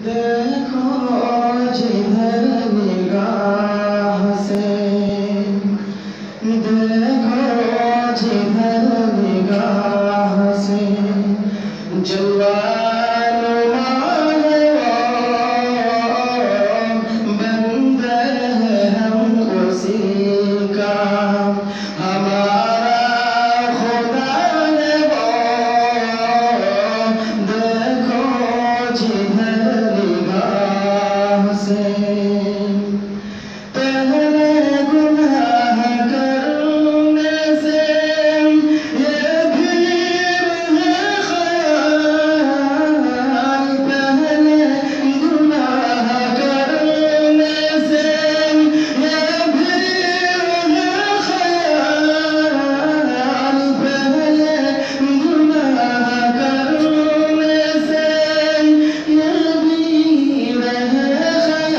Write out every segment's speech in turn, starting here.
देखो जिधर निगाह से, देखो जिधर निगाह से, जवान मानो बंदे हैं हम उसी का, हमारा खुदा ने वो, देखो जिधर निगाह से। पहले गुनाह करने से ये भीड़ है ख्याल, पहले गुनाह करने से ये भीड़ है ख्याल, पहले गुनाह करने से ये भीड़ है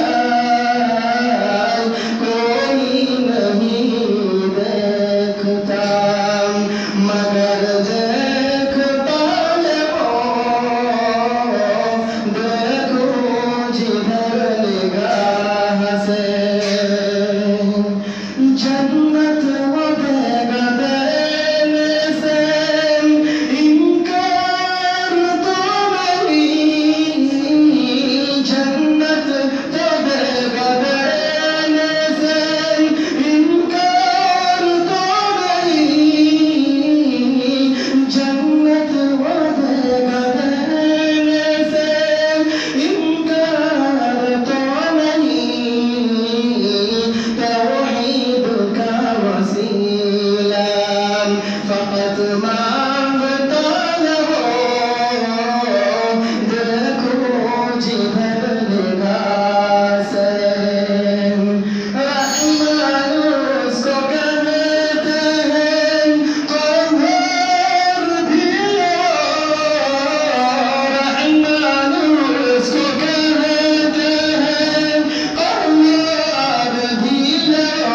ख्याल, कोई नहीं देखता मगर देखता है वो, देखो जिधर निगाह से। जन्नत वो देगा देने से इनकार तो नहीं, जन्नत तो देगा देने से इनकार तो नहीं, जन्नत वो देगा देने से इनकार तो नहीं, तौहीद का वसीला फकत मांगता है वो, देखो जिधर निगाह से। रहमान उसको कहते हैं कमर भी लो, रहमान उसको कहते हैं कमर भी लो,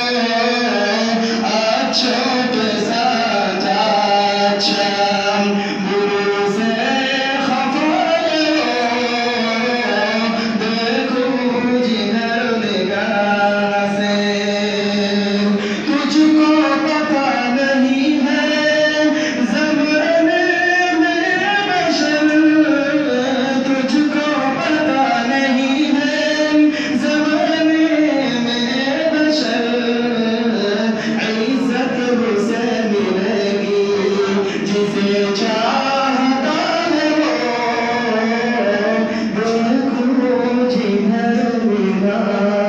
अच्छों के साथ अच्छा बुरे से खफा लो, देखो जिधर निगाह से। तुझको पता नहीं है ज़माने में बशर, तुझको पता नहीं है ज़माने में बशर, इज़्ज़त उसे मिलेगी जिसे चाहता है वो, देखो जिधर निगाह